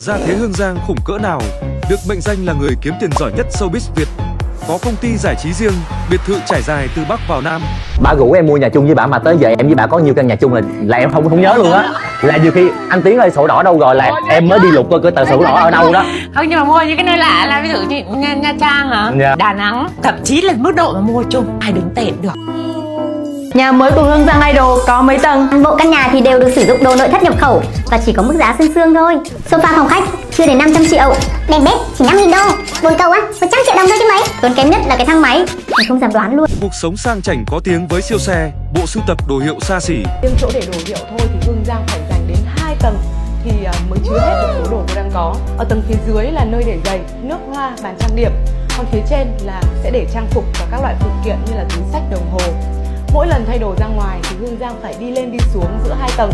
Gia thế Hương Giang khủng cỡ nào, được mệnh danh là người kiếm tiền giỏi nhất showbiz Việt. Có công ty giải trí riêng, biệt thự trải dài từ Bắc vào Nam. Bà rủ em mua nhà chung với bà mà tới giờ em với bà có nhiêu căn nhà chung là em không nhớ luôn á. Là nhiều khi anh Tiến ơi sổ đỏ đâu rồi là em mới đi lục coi cái tờ sổ đỏ ở đâu đó. Không, nhưng mà mua những cái nơi lạ là ví dụ như Nha Trang hả? Dạ. Đà Nẵng, thậm chí là mức độ mà mua chung ai đứng tên được. Nhà mới của Hương Giang Idol có mấy tầng? Toàn bộ căn nhà thì đều được sử dụng đồ nội thất nhập khẩu và chỉ có mức giá sương sương thôi. Sofa phòng khách chưa đến 500 triệu, đèn bếp chỉ 5.000 đô, bồn cầu 100 triệu đồng thôi chứ mấy. Tốn kém nhất là cái thang máy, mình không dám đoán luôn. Cuộc sống sang chảnh có tiếng với siêu xe, bộ sưu tập đồ hiệu xa xỉ. Riêng chỗ để đồ hiệu thôi thì Hương Giang phải dành đến 2 tầng thì mới chứa hết được số đồ cô đang có. Ở tầng phía dưới là nơi để giày, nước hoa, bàn trang điểm. Còn phía trên là sẽ để trang phục và các loại phụ kiện như là túi xách, đồng hồ. Mỗi lần thay đồ ra ngoài thì Hương Giang phải đi lên đi xuống giữa 2 tầng.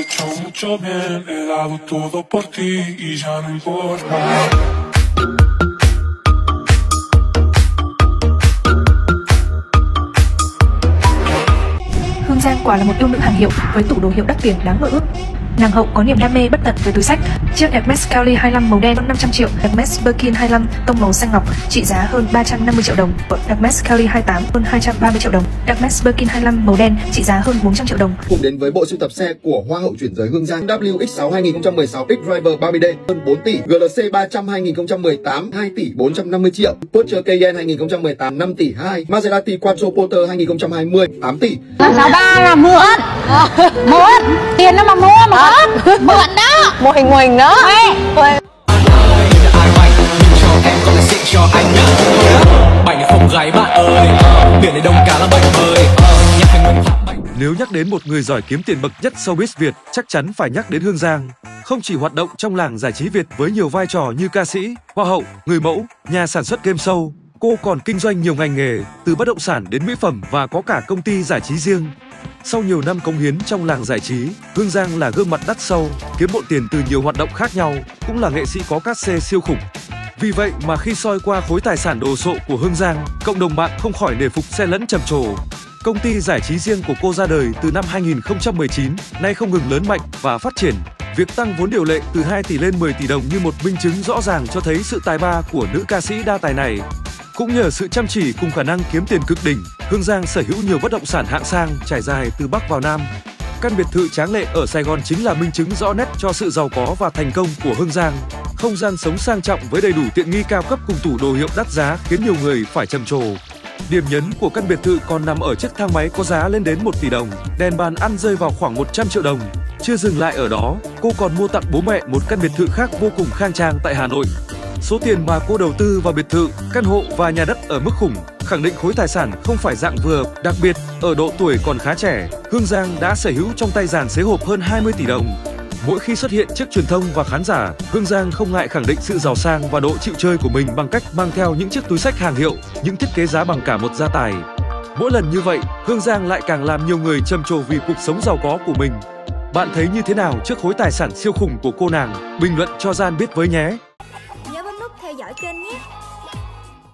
Hương Giang quả là một yêu nữ hàng hiệu với tủ đồ hiệu đắt tiền đáng mơ ước. Nàng hậu có niềm đam mê bất tận với túi xách. Chiếc Hermes Kelly 25 màu đen hơn 500 triệu, Hermes Birkin 25 tông màu xanh ngọc trị giá hơn 350 triệu đồng, Hermes Kelly 28 hơn 230 triệu đồng, Hermes Birkin 25 màu đen trị giá hơn 400 triệu đồng. Cùng đến với bộ sưu tập xe của Hoa hậu chuyển giới Hương Giang WX6 2016 X-Driver 30D hơn 4 tỷ, GLC 300 2018 2 tỷ 450 triệu, Porsche Cayenne 2018 5 tỷ 2, Maserati Quattroporter 2020 8 tỷ. 63 là mượn, tiền nó mà mua mà mượn đó, mua hình ngohình đó. Nếu nhắc đến một người giỏi kiếm tiền bậc nhất showbiz Việt, chắc chắn phải nhắc đến Hương Giang. Không chỉ hoạt động trong làng giải trí Việt với nhiều vai trò như ca sĩ, hoa hậu, người mẫu, nhà sản xuất game show, cô còn kinh doanh nhiều ngành nghề, từ bất động sản đến mỹ phẩm và có cả công ty giải trí riêng. Sau nhiều năm cống hiến trong làng giải trí, Hương Giang là gương mặt đắt sâu, kiếm bộn tiền từ nhiều hoạt động khác nhau, cũng là nghệ sĩ có cát xê siêu khủng. Vì vậy mà khi soi qua khối tài sản đồ sộ của Hương Giang, cộng đồng mạng không khỏi nể phục xen lẫn trầm trồ. Công ty giải trí riêng của cô ra đời từ năm 2019, nay không ngừng lớn mạnh và phát triển. Việc tăng vốn điều lệ từ 2 tỷ lên 10 tỷ đồng như một minh chứng rõ ràng cho thấy sự tài ba của nữ ca sĩ đa tài này. Cũng nhờ sự chăm chỉ cùng khả năng kiếm tiền cực đỉnh, Hương Giang sở hữu nhiều bất động sản hạng sang trải dài từ Bắc vào Nam. Căn biệt thự tráng lệ ở Sài Gòn chính là minh chứng rõ nét cho sự giàu có và thành công của Hương Giang. Không gian sống sang trọng với đầy đủ tiện nghi cao cấp cùng tủ đồ hiệu đắt giá khiến nhiều người phải trầm trồ. Điểm nhấn của căn biệt thự còn nằm ở chiếc thang máy có giá lên đến 1 tỷ đồng, đèn bàn ăn rơi vào khoảng 100 triệu đồng. Chưa dừng lại ở đó, cô còn mua tặng bố mẹ một căn biệt thự khác vô cùng khang trang tại Hà Nội. Số tiền mà cô đầu tư vào biệt thự, căn hộ và nhà đất ở mức khủng, khẳng định khối tài sản không phải dạng vừa. Đặc biệt, ở độ tuổi còn khá trẻ, Hương Giang đã sở hữu trong tay dàn xế hộp hơn 20 tỷ đồng. Mỗi khi xuất hiện trước truyền thông và khán giả, Hương Giang không ngại khẳng định sự giàu sang và độ chịu chơi của mình bằng cách mang theo những chiếc túi xách hàng hiệu, những thiết kế giá bằng cả một gia tài. Mỗi lần như vậy, Hương Giang lại càng làm nhiều người trầm trồ vì cuộc sống giàu có của mình. Bạn thấy như thế nào trước khối tài sản siêu khủng của cô nàng? Bình luận cho Gian biết với nhé! Nhớ bấm nút theo dõi kênh nhé!